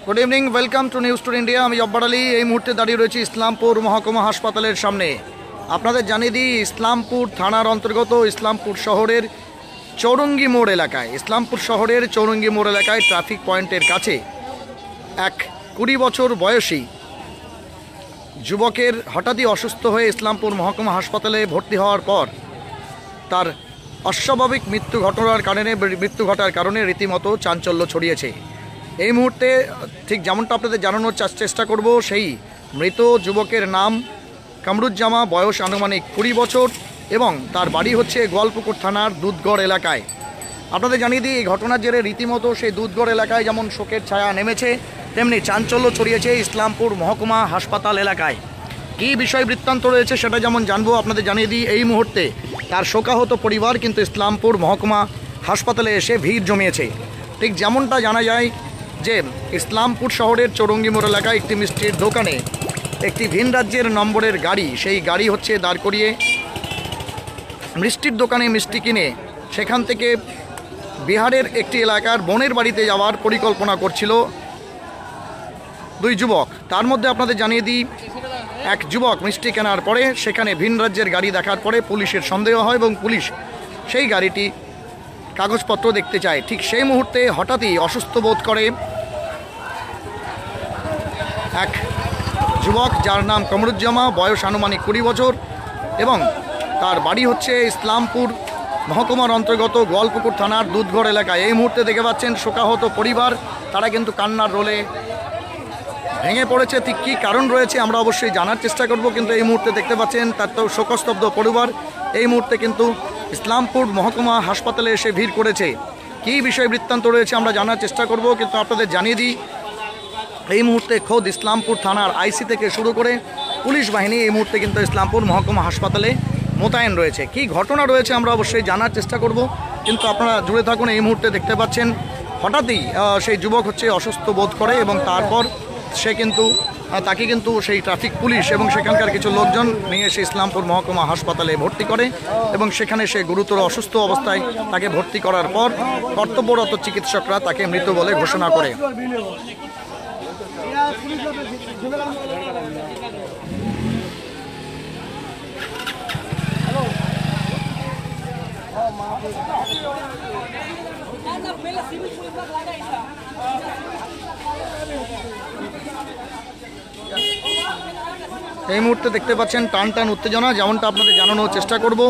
Good evening welcome to news to India. আমি জব্বার আলী এই মুহূর্তে দাঁড়িয়ে রয়েছি ইসলামপুর মহকুমা হাসপাতালের সামনে। আপনাদের জানিয়ে দিই, ইসলামপুর থানার অন্তর্গত ইসলামপুর শহরের চৌরঙ্গি মোড় এলাকায় ট্রাফিক পয়েন্টের কাছে এক 20 বছর বয়সী যুবকের হঠাৎই অসুস্থ হয়ে ইসলামপুর মহকুমা হাসপাতালে ভর্তি হওয়ার পর তার অস্বাভাবিক মৃত্যু ঘটার কারণে রীতিমতো চাঞ্চল্য ছড়িয়েছে। এই মুহূর্তে ঠিক যেমনটা আপনাদের জানানোর চেষ্টা করব, সেই মৃত যুবকের নাম কামরুজ্জামা, বয়স আনুমানিক 20 বছর এবং তার বাড়ি হচ্ছে গোয়ালপুকুর থানার দুধগড় এলাকায়। আপনাদের জানিয়ে দিই, এই ঘটনার জেরে রীতিমতো সেই দুধগড় এলাকায় যেমন শোকের ছায়া নেমেছে, তেমনি চাঞ্চল্য ছড়িয়েছে ইসলামপুর মহকুমা হাসপাতাল এলাকায়। কী বিষয় বৃত্তান্ত রয়েছে সেটা যেমন জানবো, আপনাদের জানিয়ে দিই এই মুহূর্তে তার শোকাহত পরিবার কিন্তু ইসলামপুর মহকুমা হাসপাতালে এসে ভিড় জমিয়েছে। ঠিক যেমনটা জানা যায় যে ইসলামপুর শহরের চৌরঙ্গি মোড় এলাকায় একটি মিষ্টির দোকানে একটি ভিন রাজ্যের নম্বরের গাড়ি, সেই গাড়ি হচ্ছে দাঁড় করিয়ে মিষ্টির দোকানে মিষ্টি কিনে সেখান থেকে বিহারের একটি এলাকার বোনের বাড়িতে যাওয়ার পরিকল্পনা করছিল দুই যুবক। তার মধ্যে আপনাদের জানিয়ে দিই, এক যুবক মিষ্টি কেনার পরে সেখানে ভিন রাজ্যের গাড়ি দেখার পরে পুলিশের সন্দেহ হয় এবং পুলিশ সেই গাড়িটি কাগজপত্র দেখতে চায়। ঠিক সেই মুহূর্তে হঠাৎই অসুস্থ বোধ করে এক যুবক, যার নাম কামরুজ্জামা, বয়স আনুমানিক 20 বছর এবং তার বাড়ি হচ্ছে ইসলামপুর মহকুমার অন্তর্গত গোয়ালপুকুর থানার দুধগড় এলাকায়। এই মুহূর্তে দেখে পাচ্ছেন শোকাহত পরিবার, তারা কিন্তু কান্নার রোলে ভেঙে পড়েছে। ঠিক কী কারণ রয়েছে আমরা অবশ্যই জানার চেষ্টা করব, কিন্তু এই মুহূর্তে দেখতে পাচ্ছেন তার তো শোকস্তব্ধ পরিবার এই মুহূর্তে কিন্তু ইসলামপুর মহকুমা হাসপাতালে এসে ভিড় করেছে। কী বিষয় বৃত্তান্ত রয়েছে আমরা জানার চেষ্টা করব, কিন্তু আপনাদের জানিয়ে দিই এই মুহূর্তে খোদ ইসলামপুর থানার আইসি থেকে শুরু করে পুলিশ বাহিনী এই মুহূর্তে কিন্তু ইসলামপুর মহকুমা হাসপাতালে মোতায়েন রয়েছে। কী ঘটনা রয়েছে আমরা অবশ্যই জানার চেষ্টা করব, কিন্তু আপনারা জুড়ে থাকুন। এই মুহূর্তে দেখতে পাচ্ছেন হঠাৎই সেই যুবক হচ্ছে অসুস্থ বোধ করে এবং তারপর তাকে কিন্তু সেই ট্রাফিক পুলিশ এবং সেখানকার কিছু লোকজন নিয়ে এসে ইসলামপুর মহকুমা হাসপাতালে ভর্তি করে এবং সেখানে সে গুরুতর অসুস্থ অবস্থায় তাকে ভর্তি করার পর কর্তব্যরত চিকিৎসকরা তাকে মৃত বলে ঘোষণা করে। এই মুহূর্তে দেখতে পাচ্ছেন টান উত্তেজনা, যেমনটা আপনাদের জানানোর চেষ্টা করব।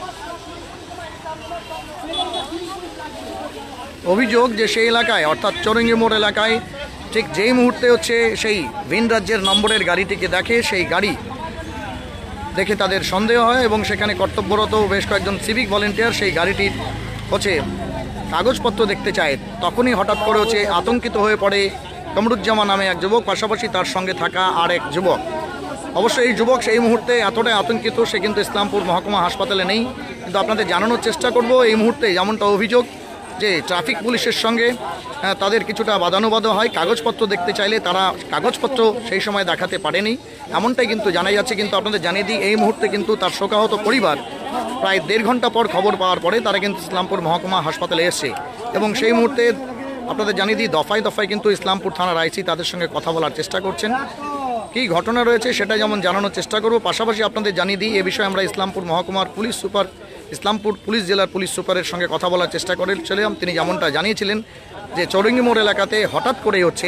অভিযোগ যে সেই এলাকায় অর্থাৎ চৌরঙ্গি মোড় এলাকায় ঠিক যেই মুহূর্তে হচ্ছে সেই ভিন রাজ্যের নম্বরের গাড়িটিকে দেখে, সেই গাড়ি দেখে তাদের সন্দেহ হয় এবং সেখানে কর্তব্যরত বেশ কয়েকজন সিভিক ভলেন্টিয়ার সেই গাড়িটির হচ্ছে কাগজপত্র দেখতে চায়। তখনই হঠাৎ করে হচ্ছে আতঙ্কিত হয়ে পড়ে কামরুজ্জামা নামে এক যুবক, পাশাপাশি তার সঙ্গে থাকা আর এক যুবক। অবশ্যই এই যুবক সেই মুহূর্তে এতটাই আতঙ্কিত, সে কিন্তু ইসলামপুর মহকুমা হাসপাতালে নেই, কিন্তু আপনাদের জানানোর চেষ্টা করব এই মুহূর্তে যেমনটা অভিযোগ যে ট্রাফিক পুলিশের সঙ্গে তাদের কিছুটা বাদানুবাদ হয়। কাগজপত্র দেখতে চাইলে তারা কাগজপত্র সেই সময় দেখাতে পারেনি, এমনটাই কিন্তু জানা যাচ্ছে। কিন্তু আপনাদের জানিয়ে দিই এই মুহূর্তে কিন্তু তার শোকাহত পরিবার প্রায় 1.5 ঘন্টা পর খবর পাওয়ার পরে তারা কিন্তু ইসলামপুর মহকুমা হাসপাতালে এসছে এবং সেই মুহূর্তে আপনাদের জানিয়ে দিই দফায় দফায় কিন্তু ইসলামপুর থানার আইসি তাদের সঙ্গে কথা বলার চেষ্টা করছেন। কী ঘটনা রয়েছে সেটা যেমন জানানোর চেষ্টা করব, পাশাপাশি আপনাদের জানিয়ে দিই এ বিষয়ে আমরা ইসলামপুর মহকুমার পুলিশ সুপার, ইসলামপুর পুলিশ জেলার পুলিশ সুপারের সঙ্গে কথা বলার চেষ্টা করেছিলাম। তিনি যেমনটা জানিয়েছিলেন যে চৌরঙ্গি মোড় এলাকাতে হঠাৎ করেই হচ্ছে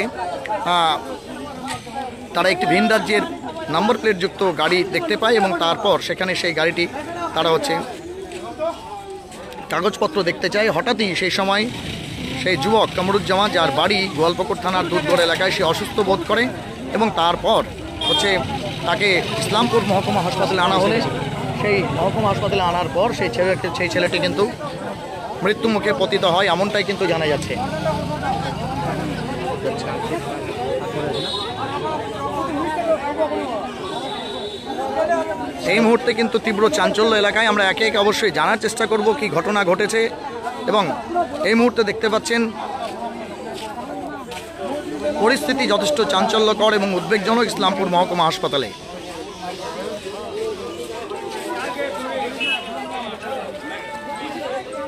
তারা একটি ভিন রাজ্যের নম্বর প্লেটযুক্ত গাড়ি দেখতে পায় এবং তারপর সেখানে সেই গাড়িটি তারা হচ্ছে কাগজপত্র দেখতে চায়। হঠাৎই সেই সময় সেই যুবক কামরুজ্জামা, যার বাড়ি গোয়ালপুকুর থানার দুধগড় এলাকায়, সে অসুস্থ বোধ করে এবং তারপর হচ্ছে তাকে ইসলামপুর মহকুমা হাসপাতালে আনা হলে সেই মহকুমা হাসপাতালে আনার পর সেই ছেলেটি কিন্তু মৃত্যু মুখে পতিত হয়, এমনটাই কিন্তু জানা যাচ্ছে। এই মুহূর্তে কিন্তু তীব্র চাঞ্চল্য এলাকায়, আমরা একে একে অবশ্যই জানার চেষ্টা করব কি ঘটনা ঘটেছে এবং এই মুহূর্তে দেখতে পাচ্ছেন পরিস্থিতি যথেষ্ট চাঞ্চল্যকর এবং উদ্বেগজনক ইসলামপুর মহকুমা হাসপাতালে।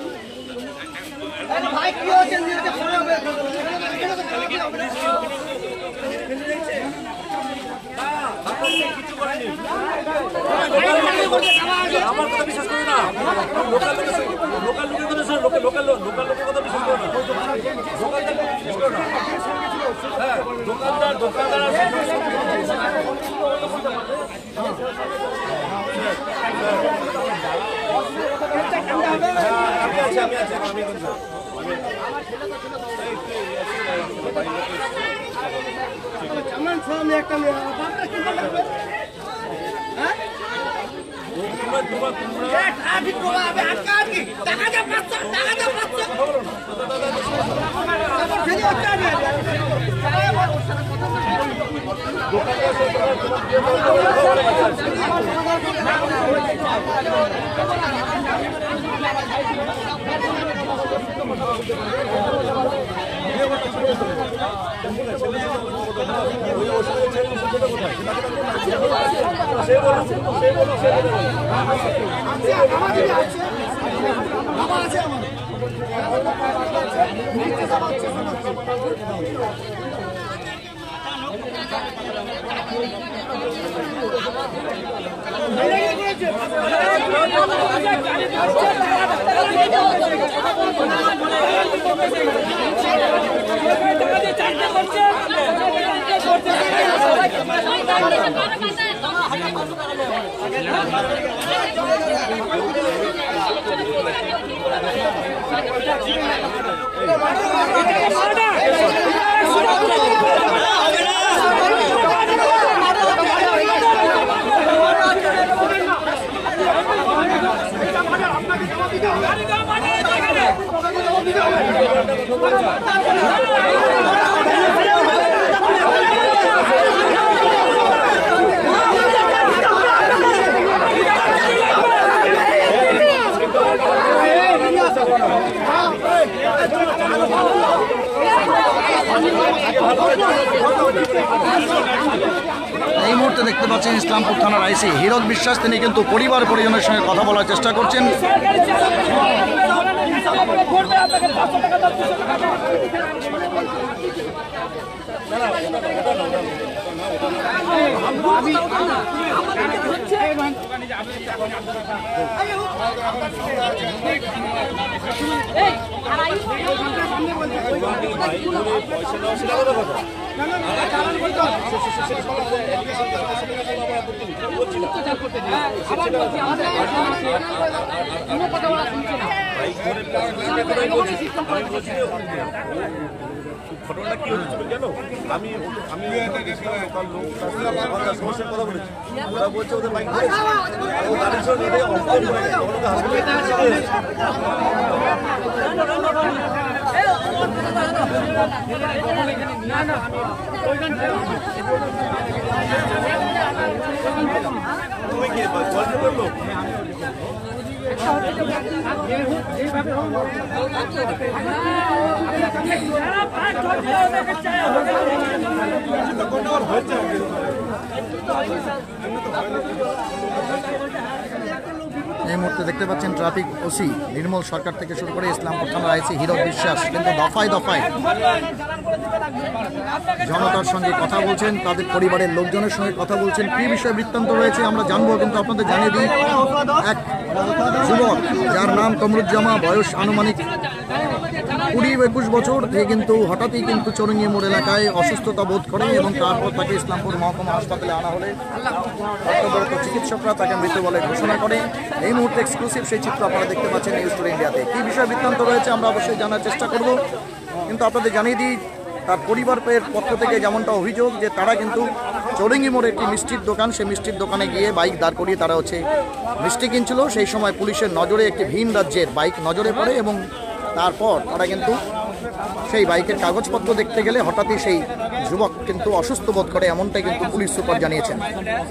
ভাই কি হচ্ছে আমার কথা বিশ্বাস করো না, লোকাল লোকের কথা শোনো, লোকাল লোকের কথা বিশ্বাস করো না, দোকানদার বিশ্বাস করো না। হ্যাঁ, দোকানদার এই মুহূর্তে দেখতে পাচ্ছেন ইসলামপুর থানার আইসি হীরক বিশ্বাস, তিনি কিন্তু পরিবার পরিজনের সঙ্গে কথা বলার চেষ্টা করছেন। ঘটনাটা কি হয়েছিল জানো? আমি সমস্যার কথা বলেছি, ওরা বলছে ওদের বাইক তাদের সঙ্গে তুমি কি করলো? এই মুহূর্তে দেখতে পাচ্ছেন ট্রাফিক ওসি নির্মল সরকার থেকে শুরু করে ইসলামপুর থানার আইসি হীরক বিশ্বাস কিন্তু দফায় দফায় জনতার সঙ্গে কথা বলছেন, তাদের পরিবারের লোকজনের সঙ্গে কথা বলছেন। কি বিষয়ে বৃত্তান্ত রয়েছে আমরা জানবো, কিন্তু আপনাদের জানিয়ে দিই, এক যুবক যার নাম কামরুজ্জামা, বয়স আনুমানিক 20-21 বছর, সে কিন্তু হঠাৎই কিন্তু চৌরঙ্গি মোড় এলাকায় অসুস্থতা বোধ করে এবং তারপর তাকে ইসলামপুর মহকুমা হাসপাতালে আনা হলে কর্তব্যরত চিকিৎসকরা তাকে মৃত বলে ঘোষণা করে। এই মুহূর্তে এক্সক্লুসিভ সেই চিত্র আপনারা দেখতে পাচ্ছেন নিউজ টুডে ইন্ডিয়াতে। কী বিষয়ে বৃত্তান্ত রয়েছে আমরা অবশ্যই জানার চেষ্টা করব, কিন্তু আপনাদের জানিয়ে দিই তার পরিবারের পক্ষ থেকে যেমনটা অভিযোগ যে তারা কিন্তু চৌরঙ্গি মোড়ে একটি মিষ্টির দোকান, সেই মিষ্টির দোকানে গিয়ে বাইক দাঁড় করিয়ে তারা মিষ্টি কিনছিল। সেই সময় পুলিশের নজরে একটি ভিন রাজ্যের বাইক নজরে পড়ে এবং তারপর তারা কিন্তু সেই বাইকের কাগজপত্র দেখতে গেলে হঠাৎই সেই যুবক কিন্তু অসুস্থ বোধ করে, এমনটাই কিন্তু পুলিশ সুপার জানিয়েছেন।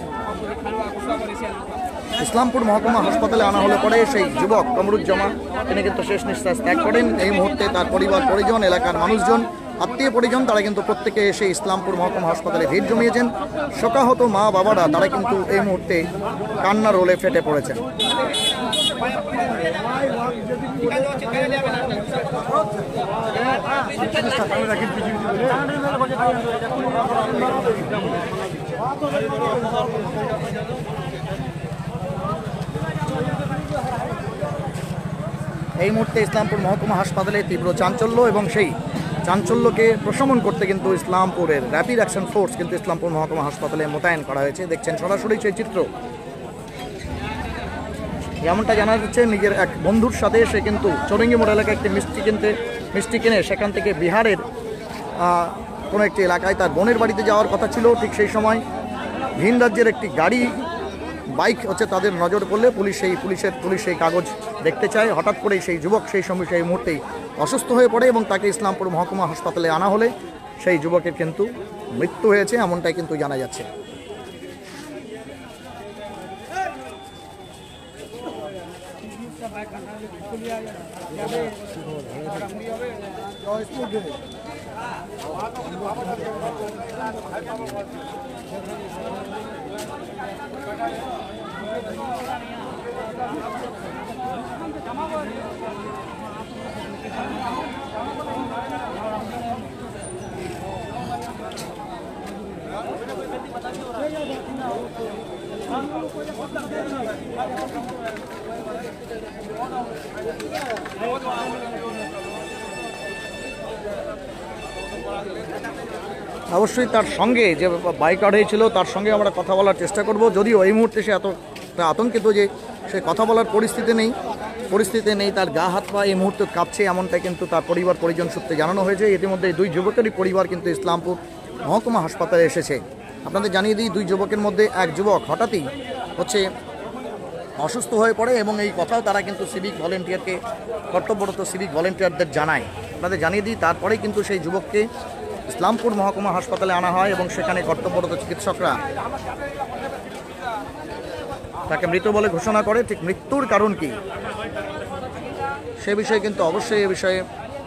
ইসলামপুর মহকুমা হাসপাতালে আনা হলে পরে সেই যুবক কামরুজ্জামা তিনি কিন্তু শেষ নিঃশ্বাস ত্যাগ করেন। এই মুহূর্তে তার পরিবার পরিজন, এলাকার মানুষজন, আত্মীয় পরিজন তারা কিন্তু প্রত্যেকে এসে ইসলামপুর মহকুমা হাসপাতালে ভিড় জমিয়েছেন। শোকাহত মা বাবারা তারা কিন্তু এই মুহূর্তে কান্নার রোলে ফেটে পড়েছেন। এই মুহূর্তে ইসলামপুর মহকুমা হাসপাতালে তীব্র চাঞ্চল্য, এবং সেই চাঞ্চল্যকে প্রশমন করতে কিন্তু ইসলামপুরের র্যাপিড অ্যাকশন ফোর্স কিন্তু ইসলামপুর মহকুমা হাসপাতালে মোতায়েন করা হয়েছে। দেখছেন সরাসরি সেই চিত্র। যেমনটা জানা যাচ্ছে, নিজের এক বন্ধুর সাথে সে কিন্তু চৌরঙ্গি মোড় এলাকায় একটি মিষ্টি কিনে সেখান থেকে বিহারের কোনো একটি এলাকায় তার বোনের বাড়িতে যাওয়ার কথা ছিল। ঠিক সেই সময় ভিন রাজ্যের একটি গাড়ি বাইক হচ্ছে তাদের নজর পড়লে পুলিশ সেই কাগজ দেখতে চায়। হঠাৎ করেই সেই যুবক সেই মুহূর্তেই অসুস্থ হয়ে পড়ে এবং তাকে ইসলামপুর মহকুমা হাসপাতালে আনা হলে সেই যুবকের কিন্তু মৃত্যু হয়েছে, এমনটাই কিন্তু জানা যাচ্ছে। অবশ্যই তার সঙ্গে যে বাইক হয়েছিল তার সঙ্গে আমরা কথা বলার চেষ্টা করব, যদিও এই মুহূর্তে সে এতটা আতঙ্কিত যে সে কথা বলার পরিস্থিতি নেই। তার গা হাত পা এই মুহূর্তে কাঁপছে, এমনটা কিন্তু তার পরিবার পরিজন সূত্রে জানানো হয়েছে। ইতিমধ্যে দুই যুবকেরই পরিবার কিন্তু ইসলামপুর মহকুমা হাসপাতালে এসেছে। আপনাদের জানিয়ে দিই, দুই যুবকের মধ্যে এক যুবক হঠাৎই হচ্ছে অসুস্থ হয়ে পড়ে এবং এই কথাও তারা কিন্তু কর্তব্যরত সিভিক ভলেন্টিয়ারদের জানায়। আপনাদের জানিয়ে দিই, তারপরেই কিন্তু সেই যুবককে ইসলামপুর মহকুমা হাসপাতালে আনা হয় এবং সেখানে কর্তব্যরত চিকিৎসকরা তাকে মৃত বলে ঘোষণা করে। ঠিক মৃত্যুর কারণ কি সে বিষয়ে কিন্তু অবশ্যই এ বিষয়ে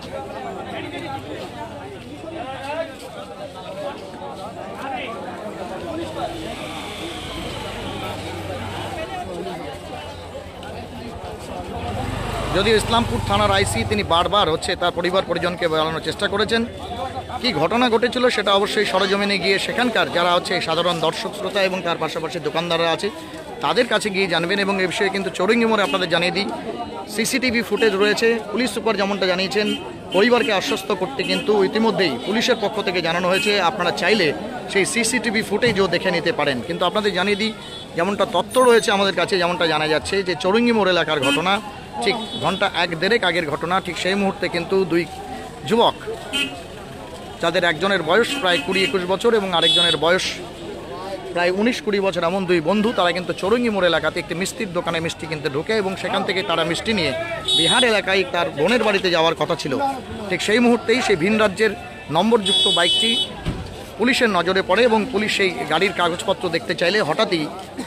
যদিও ইসলামপুর থানার আইসি তিনি বারবার হচ্ছে তার পরিবার পরিজনকে বলানোর চেষ্টা করেছেন কি ঘটনা ঘটেছিল, সেটা অবশ্যই সরজমিনে গিয়ে সেখানকার যারা হচ্ছে সাধারণ দর্শক শ্রোতা এবং তার পাশাপাশি দোকানদাররা আছে তাদের কাছে গিয়ে জানবেন। এবং এই বিষয়ে কিন্তু চৌরঙ্গি মোড়ে আপনাদের জানিয়ে দিই, সিসিটিভি ফুটেজ রয়েছে। পুলিশ সুপার যেমনটা জানিয়েছেন, পরিবারকে আশ্বস্ত করতে কিন্তু ইতিমধ্যেই পুলিশের পক্ষ থেকে জানানো হয়েছে আপনারা চাইলে সেই সিসিটিভি ফুটেজও দেখে নিতে পারেন। কিন্তু আপনাদের জানিয়ে দিই, যেমনটা তথ্য রয়েছে আমাদের কাছে, যেমনটা জানা যাচ্ছে যে চৌরঙ্গি মোড় এলাকার ঘটনা ঠিক ঘন্টা 1-1.5 আগের ঘটনা। ঠিক সেই মুহূর্তে কিন্তু দুই যুবক, যাদের একজনের বয়স প্রায় 20-21 বছর এবং আরেকজনের বয়স প্রায় 19-20 বছর, এমন দুই বন্ধু, তারা কিন্তু চৌরঙ্গি মোড় এলাকাতে একটি মিষ্টির দোকানে মিষ্টি কিনতে ঢোকে এবং সেখান থেকে তারা মিষ্টি নিয়ে বিহার এলাকায় তার বোনের বাড়িতে যাওয়ার কথা ছিল। ঠিক সেই মুহূর্তেই সেই ভিন রাজ্যের নম্বরযুক্ত বাইকটি পুলিশের নজরে পড়ে এবং পুলিশ সেই গাড়ির কাগজপত্র দেখতে চাইলে হঠাৎই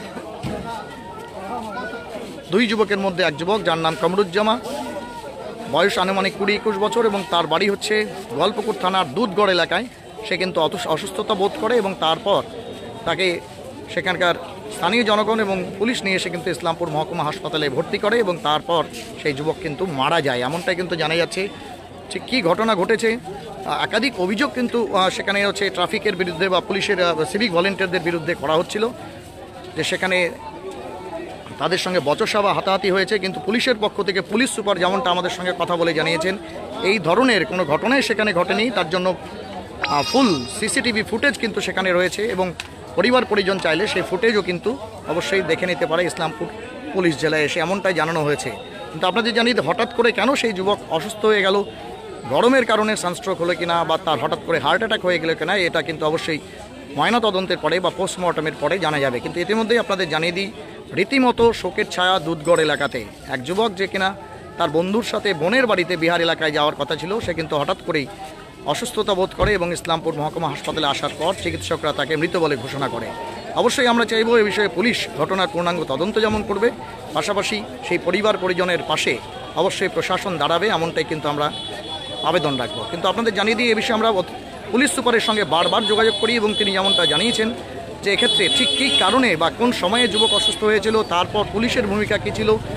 দুই যুবকের মধ্যে এক যুবক, যার নাম কামরুজ্জামা, বয়স আনুমানিক 20-21 বছর এবং তার বাড়ি হচ্ছে গোয়ালপুকুর থানার দুধগড় এলাকায়, সে কিন্তু অসুস্থতা বোধ করে এবং তারপর তাকে সেখানকার স্থানীয় জনগণ এবং পুলিশ নিয়ে এসে কিন্তু ইসলামপুর মহকুমা হাসপাতালে ভর্তি করে এবং তারপর সেই যুবক কিন্তু মারা যায়, এমনটাই কিন্তু জানা যাচ্ছে। ঠিক কী ঘটনা ঘটেছে, একাধিক অভিযোগ কিন্তু সেখানে হচ্ছে ট্রাফিকের বিরুদ্ধে বা পুলিশের সিভিক ভলেন্টিয়ারদের বিরুদ্ধে করা হচ্ছিল যে সেখানে তাদের সঙ্গে বচসা বা হাতাহাতি হয়েছে। কিন্তু পুলিশের পক্ষ থেকে পুলিশ সুপার যেমনটা আমাদের সঙ্গে কথা বলে জানিয়েছেন, এই ধরনের কোনো ঘটনাই সেখানে ঘটেনি। তার জন্য ফুল সিসিটিভি ফুটেজ কিন্তু সেখানে রয়েছে এবং পরিবার পরিজন চাইলে সেই ফুটেজও কিন্তু অবশ্যই দেখে নিতে পারে ইসলামপুর পুলিশ জেলায় এসে, এমনটাই জানানো হয়েছে। কিন্তু আপনাদের জানি হঠাৎ করে কেন সেই যুবক অসুস্থ হয়ে গেল, গরমের কারণে সানস্ট্রোক হলো কিনা বা তার হঠাৎ করে হার্ট অ্যাটাক হয়ে গেল কিনা, এটা কিন্তু অবশ্যই ময়নাতদন্তের পরে বা পোস্টমর্টমের পরে জানা যাবে। কিন্তু ইতিমধ্যেই আপনাদের জানিয়ে দিই, রীতিমতো শোকের ছায়া দুধগড় এলাকাতে। এক যুবক যে কিনা তার বন্ধুর সাথে বোনের বাড়িতে বিহার এলাকায় যাওয়ার কথা ছিল, সে কিন্তু হঠাৎ করেই অসুস্থতা বোধ করে এবং ইসলামপুর মহকুমা হাসপাতালে আসার পর চিকিৎসকরা তাকে মৃত বলে ঘোষণা করে। অবশ্যই আমরা চাইব এ বিষয়ে পুলিশ ঘটনার পূর্ণাঙ্গ তদন্ত যেমন করবে, পাশাপাশি সেই পরিবার পরিজনের পাশে অবশ্যই প্রশাসন দাঁড়াবে, এমনটাই কিন্তু আমরা আবেদন রাখবো। কিন্তু আপনাদের জানিয়ে দিই, এ বিষয়ে আমরা পুলিশ সুপারের সঙ্গে বারবার যোগাযোগ করি এবং তিনি যেমনটা জানিয়েছেন যে এক্ষেত্রে ঠিক কী কারণে বা কোন সময়ে যুবক অসুস্থ হয়েছিল, তারপর পুলিশের ভূমিকা কী ছিল,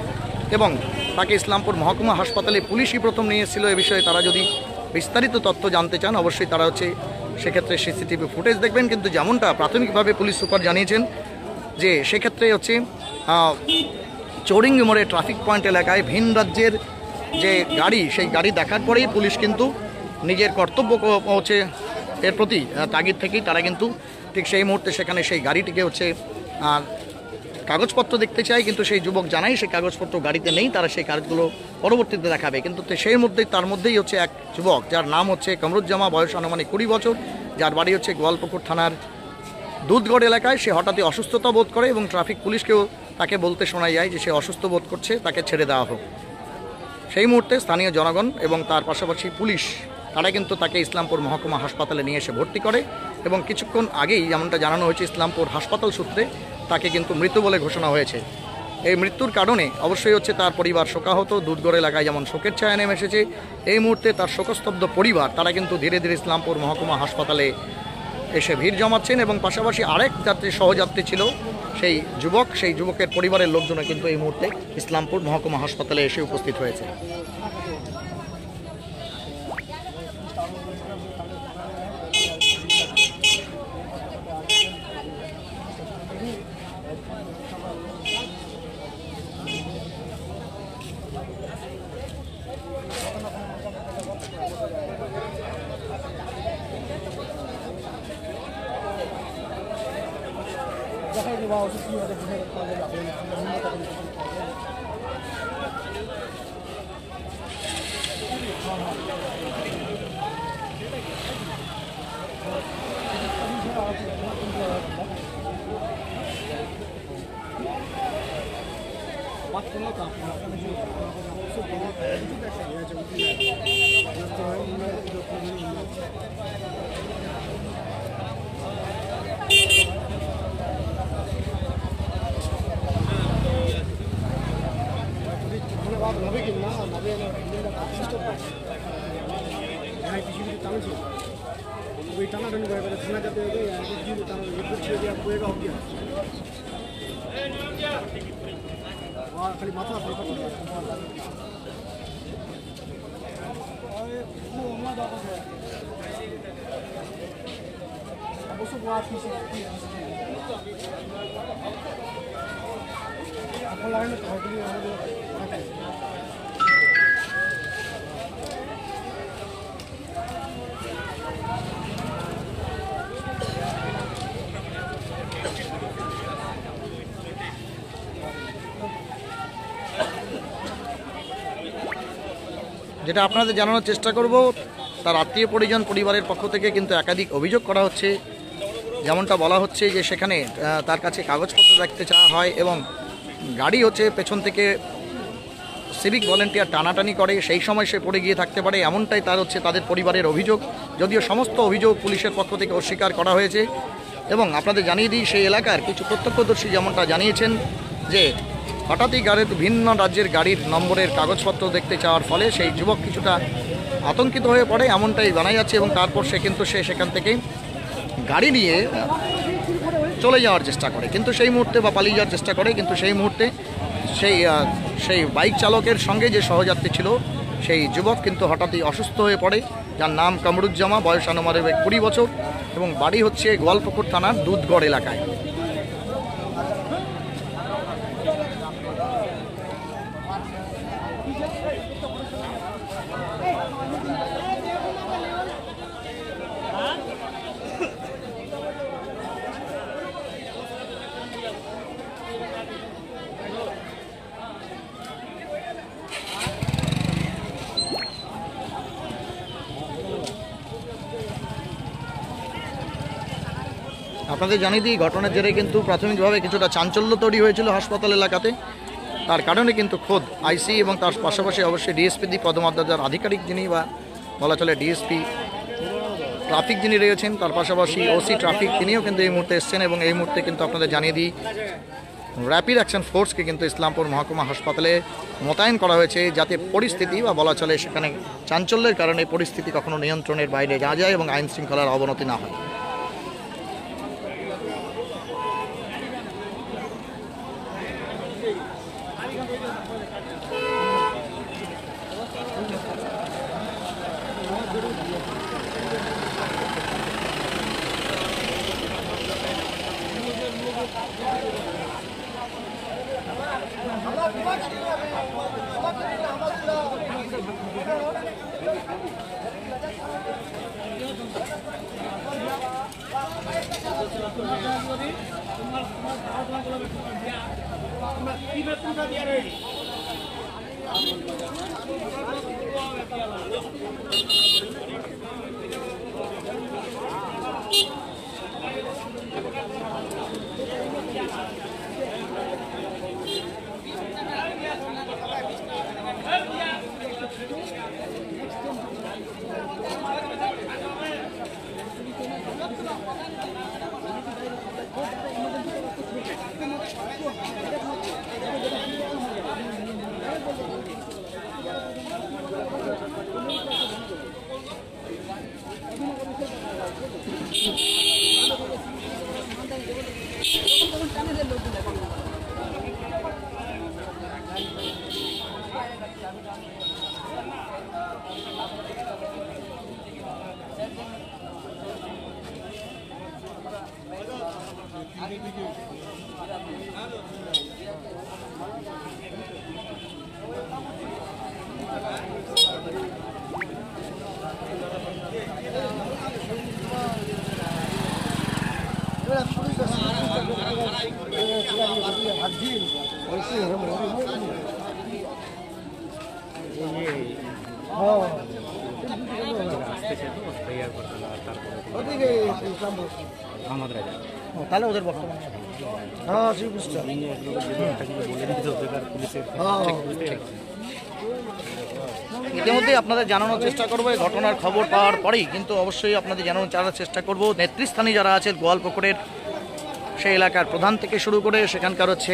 এবং তাকে ইসলামপুর মহকুমা হাসপাতালে পুলিশই প্রথম নিয়ে এসেছিল। এ বিষয়ে তারা যদি বিস্তারিত তথ্য জানতে চান অবশ্যই তারা হচ্ছে সেক্ষেত্রে সিসিটিভি ফুটেজ দেখবেন। কিন্তু যেমনটা প্রাথমিকভাবে পুলিশ সুপার জানিয়েছেন যে সেক্ষেত্রে হচ্ছে চৌরিঙ্গি মোড়ে ট্রাফিক পয়েন্ট এলাকায় ভিন রাজ্যের যে গাড়ি, সেই গাড়ি দেখার পরেই পুলিশ কিন্তু নিজের কর্তব্য হচ্ছে এর প্রতি তাগিদ থেকেই তারা কিন্তু ঠিক সেই মুহূর্তে সেখানে সেই গাড়িটিকে হচ্ছে কাগজপত্র দেখতে চায়। কিন্তু সেই যুবক জানাই সেই কাগজপত্র গাড়িতে নেই, তারা সেই কাগজগুলো পরবর্তীতে দেখাবে। কিন্তু সেই মধ্যেই তার মধ্যেই হচ্ছে এক যুবক যার নাম হচ্ছে কামরুজ্জামা, বয়স আনুমানিক 20 বছর, যার বাড়ি হচ্ছে গোয়ালপুকুর থানার দুধগড় এলাকায়। সে হঠাৎই অসুস্থতা বোধ করে এবং ট্রাফিক পুলিশকেও তাকে বলতে শোনা যায় যে সে অসুস্থ বোধ করছে, তাকে ছেড়ে দেওয়া হোক। সেই মুহূর্তে স্থানীয় জনগণ এবং তার পাশাপাশি পুলিশ তারা কিন্তু তাকে ইসলামপুর মহকুমা হাসপাতালে নিয়ে এসে ভর্তি করে এবং কিছুক্ষণ আগেই যেমনটা জানানো হয়েছে ইসলামপুর হাসপাতাল সূত্রে তাকে কিন্তু মৃত বলে ঘোষণা হয়েছে। এই মৃত্যুর কারণে অবশ্যই হচ্ছে তার পরিবার শোকাহত। দুধগড় এলাকায় যেমন শোকের ছায়া নেমে এসেছে, এই মুহূর্তে তার শোকস্তব্ধ পরিবার তারা কিন্তু ধীরে ধীরে ইসলামপুর মহকুমা হাসপাতালে এসে ভিড় জমাচ্ছেন এবং পাশাপাশি আরেক যাত্রী সহযাত্রী ছিল সেই যুবকের পরিবারের লোকজনও কিন্তু এই মুহূর্তে ইসলামপুর মহকুমা হাসপাতালে এসে উপস্থিত হয়েছে। খালি মাথা যেটা আপনাদের জানানোর চেষ্টা করব, তার আত্মীয় পরিজন পরিবারের পক্ষ থেকে কিন্তু একাধিক অভিযোগ করা হচ্ছে। যেমনটা বলা হচ্ছে যে সেখানে তার কাছে কাগজপত্র রাখতে চাওয়া হয় এবং গাড়ি হচ্ছে পেছন থেকে সিভিক ভলেন্টিয়ার টানাটানি করে, সেই সময় সে পড়ে গিয়ে থাকতে পারে, এমনটাই তার হচ্ছে তাদের পরিবারের অভিযোগ। যদিও সমস্ত অভিযোগ পুলিশের পক্ষ থেকে অস্বীকার করা হয়েছে এবং আপনাদের জানিয়ে দিই সেই এলাকার কিছু প্রত্যক্ষদর্শী যেমনটা জানিয়েছেন যে হঠাৎই ভিন্ন রাজ্যের গাড়ির নম্বরের কাগজপত্র দেখতে চাওয়ার ফলে সেই যুবক কিছুটা আতঙ্কিত হয়ে পড়ে, এমনটাই জানা যাচ্ছে। এবং তারপর সে সেখান থেকে গাড়ি নিয়ে চলে যাওয়ার চেষ্টা করে কিন্তু সেই মুহূর্তে বা পালিয়ে যাওয়ার চেষ্টা করে, কিন্তু সেই মুহূর্তে সেই বাইক চালকের সঙ্গে যে সহযাত্রী ছিল সেই যুবক কিন্তু হঠাৎই অসুস্থ হয়ে পড়ে, যার নাম কামরুজ্জামা, বয়স আনুমানিক 20 বছর এবং বাড়ি হচ্ছে গোয়ালপুকুর থানার দুধগড় এলাকায়। আপনাদের জানিয়ে দিই ঘটনার জেরে কিন্তু প্রাথমিকভাবে কিছুটা চাঞ্চল্য তৈরি হয়েছিল হাসপাতাল এলাকাতে। তার কারণে কিন্তু খোদ আইসি এবং তার পাশাপাশি অবশ্যই ডিএসপি পদমর্যাদার আধিকারিক যিনি বা বলা চলে ডিএসপি ট্রাফিক যিনি রয়েছেন, তার পাশাপাশি ওসি ট্রাফিক তিনিও কিন্তু এই মুহূর্তে এসছেন এবং এই মুহূর্তে কিন্তু আপনাদের জানিয়ে দিই র্যাপিড অ্যাকশন ফোর্সকে কিন্তু ইসলামপুর মহকুমা হাসপাতালে মোতায়েন করা হয়েছে, যাতে পরিস্থিতি বা বলা চলে সেখানে চাঞ্চল্যের কারণে পরিস্থিতি কখনো নিয়ন্ত্রণের বাইরে না যায় এবং আইন শৃঙ্খলার অবনতি না হয়। তাহলে ওদের বক্তব্য ইতিমধ্যে আপনাদের জানানোর চেষ্টা করবো এই ঘটনার খবর পাওয়ার পরেই কিন্তু অবশ্যই আপনাদের জানানোর চেষ্টা করব নেতৃস্থানীয় যারা আছেন গোয়ালপুকুরের সেই এলাকার প্রধান থেকে শুরু করে সেখানকার হচ্ছে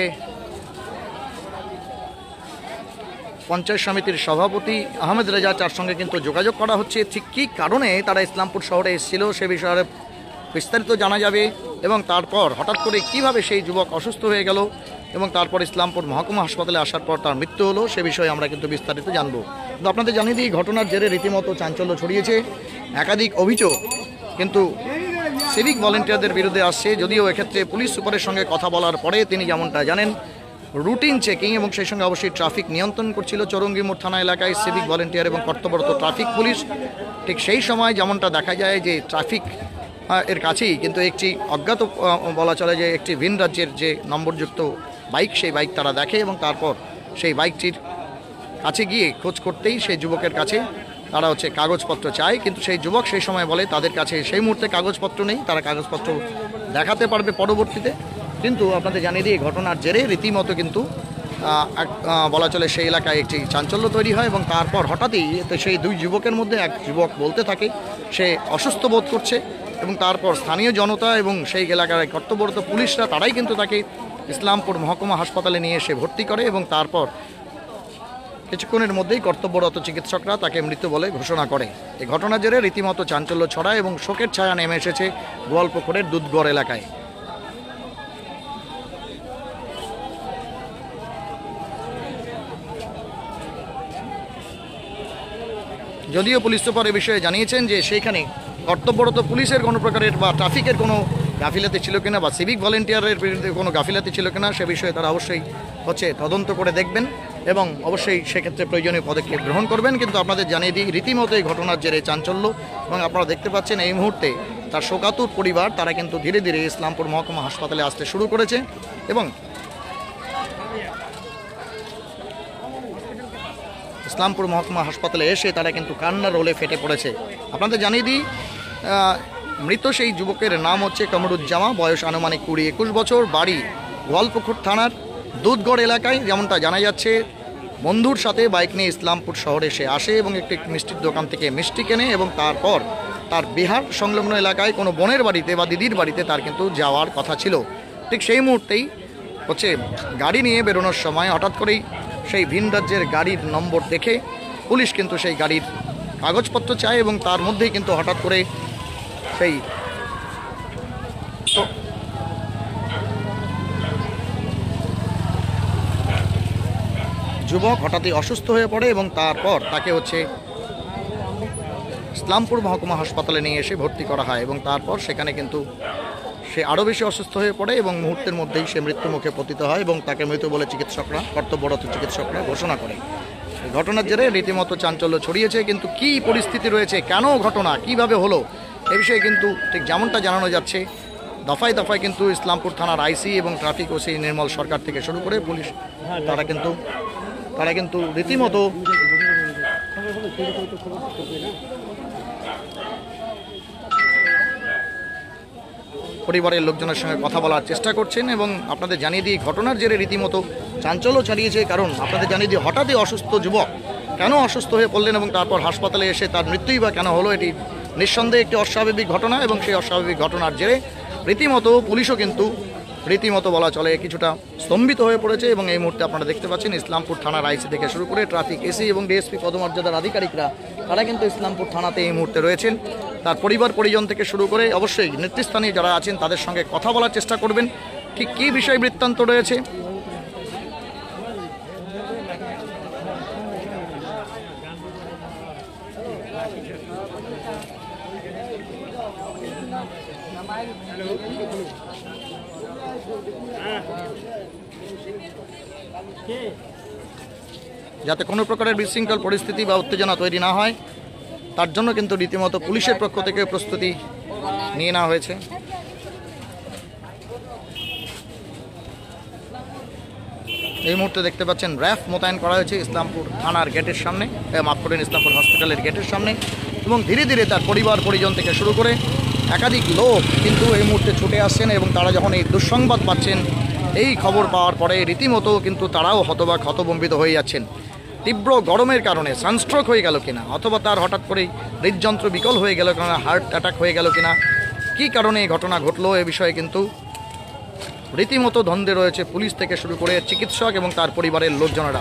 পঞ্চায়েত সমিতির সভাপতি আহমেদ রেজা, যার সঙ্গে কিন্তু যোগাযোগ করা হচ্ছে। ঠিক কী কারণে তারা ইসলামপুর শহরে এসেছিল সে বিষয়ে বিস্তারিত জানা যাবে এবং তারপর হঠাৎ করে কিভাবে সেই যুবক অসুস্থ হয়ে গেল এবং তারপর ইসলামপুর মহকুমা হাসপাতালে আসার পর তার মৃত্যু হলো সে বিষয়ে আমরা কিন্তু বিস্তারিত জানবো। কিন্তু আপনাদের জানিয়ে দিই ঘটনার জেরে রীতিমতো চাঞ্চল্য ছড়িয়েছে। একাধিক অভিযোগ কিন্তু সিভিক ভলেন্টিয়ারদের বিরুদ্ধে আসছে, যদিও এক্ষেত্রে পুলিশ সুপারের সঙ্গে কথা বলার পরে তিনি যেমনটা জানেন রুটিন চেকিং এবং সেই সঙ্গে অবশ্যই ট্রাফিক নিয়ন্ত্রণ করছিল চৌরঙ্গি মোড় থানা এলাকায় সিভিক ভলেন্টিয়ার এবং কর্তব্যরত ট্রাফিক পুলিশ। ঠিক সেই সময় যেমনটা দেখা যায় যে ট্রাফিক এর কাছেই কিন্তু একটি অজ্ঞাত বলা চলে যে একটি ভিন রাজ্যের যে নম্বরযুক্ত বাইক, সেই বাইক তারা দেখে এবং তারপর সেই বাইকটির কাছে গিয়ে খোঁজ করতেই সেই যুবকের কাছে তারা হচ্ছে কাগজপত্র চায়, কিন্তু সেই যুবক সেই সময় বলে তাদের কাছে সেই মুহূর্তে কাগজপত্র নেই, তারা কাগজপত্র দেখাতে পারবে পরবর্তীতে। কিন্তু আপনাদের জানিয়ে দিই ঘটনার জেরে রীতিমতো কিন্তু বলা চলে সেই এলাকায় একটি চাঞ্চল্য তৈরি হয় এবং তারপর হঠাৎই সেই দুই যুবকের মধ্যে এক যুবক বলতে থাকে সে অসুস্থ বোধ করছে এবং তারপর স্থানীয় জনতা এবং সেই এলাকার কর্তব্যরত পুলিশরা তারাই কিন্তু তাকে ইসলামপুর মহকুমা হাসপাতালে নিয়ে এসে ভর্তি করে এবং তারপর কিছুক্ষণের মধ্যেই কর্তব্যরত চিকিৎসকরা তাকে মৃত বলে ঘোষণা করে। এই ঘটনার জেরে রীতিমতো চাঞ্চল্য ছড়ায় এবং শোকের ছায়া নেমে এসেছে গোয়ালপুকুরের দুধগড় এলাকায়। যদিও পুলিশ সুপার এ বিষয়ে জানিয়েছেন যে সেইখানে কর্তব্যরত পুলিশের কোনো প্রকারের বা ট্রাফিকের কোনো গাফিলাতি ছিল কিনা বা সিভিক ভলেন্টিয়ারের বিরুদ্ধে কোনো গাফিলাতি ছিল কিনা সে বিষয়ে তারা অবশ্যই তদন্ত করে দেখবেন এবং অবশ্যই সেক্ষেত্রে প্রয়োজনীয় পদক্ষেপ গ্রহণ করবেন। কিন্তু আপনাদের জানিয়ে দিই রীতিমতো এই ঘটনার জেরে চাঞ্চল্য এবং আপনারা দেখতে পাচ্ছেন এই মুহূর্তে তার শোকাতুর পরিবার তারা কিন্তু ধীরে ধীরে ইসলামপুর মহকুমা হাসপাতালে আসতে শুরু করেছে এবং ইসলামপুর মহকুমা হাসপাতালে এসে তারা কিন্তু কান্নার রোলে ফেটে পড়েছে। আপনাদের জানিয়ে দিই মৃত সেই যুবকের নাম হচ্ছে কামরুজ্জামা, বয়স আনুমানিক 20-21 বছর, বাড়ি গোয়ালপুকুর থানার দুধগড় এলাকায়। যেমনটা জানা যাচ্ছে বন্ধুর সাথে বাইক নিয়ে ইসলামপুর শহরে সে আসে এবং একটি মিষ্টির দোকান থেকে মিষ্টি কেনে এবং তারপর তার বিহার সংলগ্ন এলাকায় কোনো বোনের বাড়িতে বা দিদির বাড়িতে তার কিন্তু যাওয়ার কথা ছিল। ঠিক সেই মুহূর্তেই গাড়ি নিয়ে বেরোনোর সময় হঠাৎ করেই সেই ভিন রাজ্যের গাড়ির নম্বর দেখে পুলিশ কিন্তু সেই গাড়ির কাগজপত্র চায় এবং তার মধ্যেই কিন্তু হঠাৎ করে সেই যুবক হঠাৎই অসুস্থ হয়ে পড়ে এবং তারপর তাকে ইসলামপুর মহকুমা হাসপাতালে নিয়ে এসে ভর্তি করা হয় এবং তারপর সেখানে কিন্তু সে আরও বেশি অসুস্থ হয়ে পড়ে এবং মুহূর্তের মধ্যেই সে মৃত্যুমুখে পতিত হয় এবং তাকে মৃত বলে কর্তব্যরত চিকিৎসকরা ঘোষণা করে। এই ঘটনার জেরে রীতিমতো চাঞ্চল্য ছড়িয়েছে, কিন্তু কি পরিস্থিতি রয়েছে, কেন ঘটনা কিভাবে হলো এ বিষয়ে কিন্তু ঠিক যেমনটা জানানো যাচ্ছে দফায় দফায় কিন্তু ইসলামপুর থানার আইসি এবং ট্রাফিক ওসি নির্মল সরকার থেকে শুরু করে পুলিশ তারা কিন্তু রীতিমতো পরিবারের লোকজনের সঙ্গে কথা বলার চেষ্টা করছেন। এবং আপনাদের জানিয়ে দিই, ঘটনার জেরে রীতিমতো চাঞ্চল্য ছড়িয়েছে। কারণ আপনাদের জানিয়ে দিই, হঠাৎই অসুস্থ যুবক কেন অসুস্থ হয়ে পড়লেন এবং তারপর হাসপাতালে এসে তার মৃত্যুই বা কেন হলো, এটি নিঃসন্দেহে একটি অস্বাভাবিক ঘটনা। এবং সেই অস্বাভাবিক ঘটনার জেরে রীতিমতো পুলিশও কিন্তু রীতিমতো বলা চলে কিছুটা স্তম্ভিত হয়ে পড়েছে। এবং এই মুহূর্তে আপনারা দেখতে পাচ্ছেন ইসলামপুর থানার আইসি থেকে শুরু করে ট্রাফিক এসি এবং ডিএসপি পদমর্যাদার আধিকারিকরা তারা কিন্তু ইসলামপুর থানাতে এই মুহূর্তে রয়েছেন। তার পরিবার পরিজন থেকে শুরু করে অবশ্যই নেতৃস্থানীয় যারা আছেন তাদের সঙ্গে কথা বলার চেষ্টা করবেন, ঠিক কী বিষয় বৃত্তান্ত রয়েছে। যাতে কোনো প্রকারের বিশৃঙ্খল পরিস্থিতি বা উত্তেজনা তৈরি না হয় তার জন্য কিন্তু রীতিমতো পুলিশের পক্ষ থেকে প্রস্তুতি নিয়ে নেওয়া হয়েছে। এই মুহূর্তে দেখতে পাচ্ছেন র্যাফ মোতায়েন করা হয়েছে ইসলামপুর থানার গেটের সামনে, মাফ করেন ইসলামপুর হসপিটালের গেটের সামনে। এবং ধীরে ধীরে তার পরিবার পরিজন থেকে শুরু করে একাধিক লোক কিন্তু এই মুহূর্তে ছুটে আসছেন। এবং তারা যখন এই দুঃসংবাদ পাচ্ছেন, এই খবর পাওয়ার পরে রীতিমতো কিন্তু তারাও হতবাক হতবম্বিত হয়ে যাচ্ছেন। তীব্র গরমের কারণে সানস্ট্রোক হয়ে গেল কিনা, অথবা তার হঠাৎ করেই হৃদযন্ত্র বিকল হয়ে গেল কিনা, হার্ট অ্যাটাক হয়ে গেল কিনা, কী কারণে এই ঘটনা ঘটলো এ বিষয়ে কিন্তু রীতিমতো দ্বন্দ্বে রয়েছে পুলিশ থেকে শুরু করে চিকিৎসক এবং তার পরিবারের লোকজনেরা।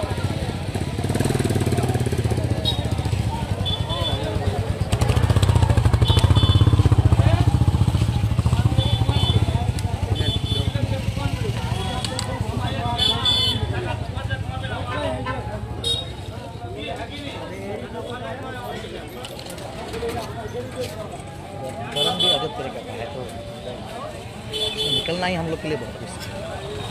गरम भी अजब तरीके का है, तो निकलना ही हम लोग के लिए बहुत रिस्क है।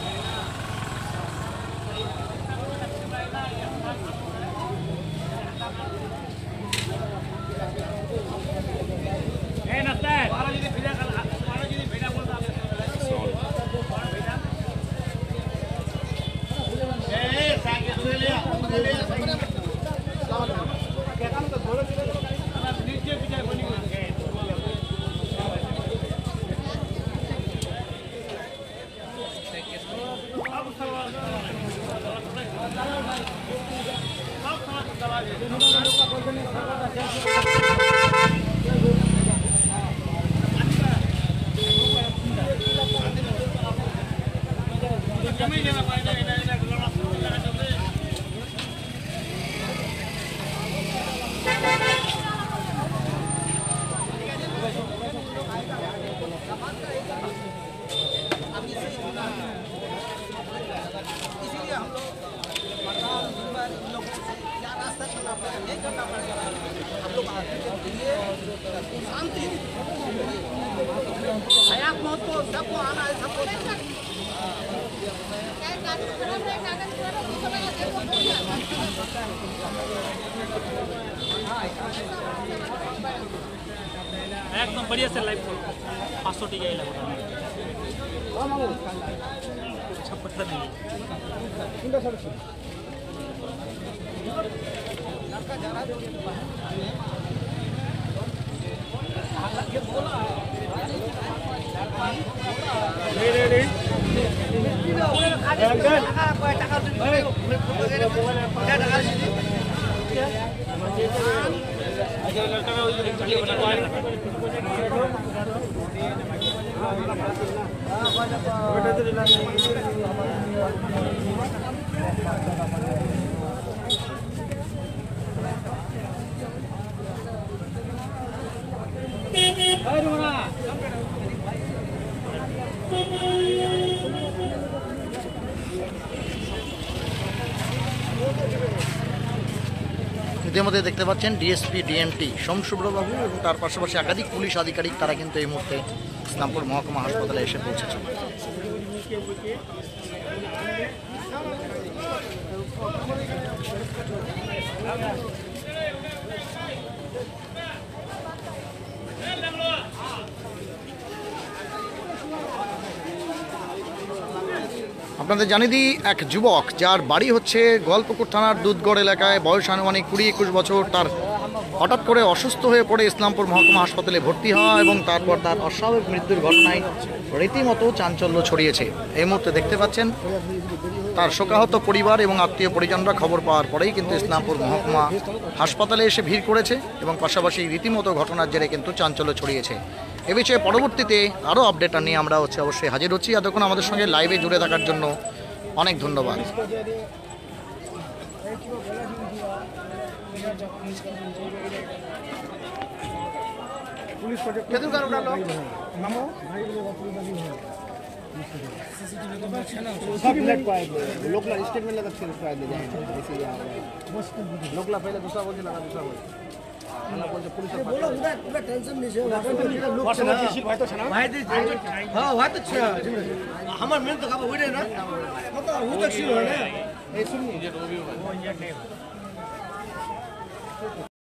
एकदम बढ़िया से लाइव करो 500 टी का छप्पन नहीं ইতিমধ্যে দেখতে পাচ্ছেন ডিএসপি ডিএমটি সোমশুভ্রবাবু এবং তার পাশাপাশি একাধিক পুলিশ আধিকারিক তারা কিন্তু এই মুহূর্তে ইসলামপুর মহকুমা হাসপাতালে এসে পৌঁছেছেন। আপনাদের জানিয়ে দিই, এক যুবক যার বাড়ি হচ্ছে গোয়ালপুকুর থানার দুধগড় এলাকায়, বয়স আনুমানিক 20-21 বছর, তার হঠাৎ করে অসুস্থ হয়ে পড়ে ইসলামপুর মহকুমা হাসপাতালে ভর্তি হওয়া এবং তারপর তার অস্বাভাবিক মৃত্যুর ঘটনায় রীতিমতো চাঞ্চল্য ছড়িয়েছে। এই মুহূর্তে দেখতে পাচ্ছেন তার শোকাহত পরিবার এবং আত্মীয় পরিজনরা খবর পাওয়ার পরেই কিন্তু ইসলামপুর মহকুমা হাসপাতালে এসে ভিড় করেছে এবং পাশাপাশি রীতিমতো ঘটনার জেরে কিন্তু চাঞ্চল্য ছড়িয়েছে। এ বিষয়ে পরবর্তীতে আরও আপডেট নিয়ে আমরা অবশ্যই হাজির হচ্ছি। এতক্ষণ আমাদের সঙ্গে লাইভে জুড়ে থাকার জন্য অনেক ধন্যবাদ। लोकला स्टेटमेंट लगा लोकला पहले दूसरा बोल लगा दूसरा बोल हमार मेन तो कब हुई ना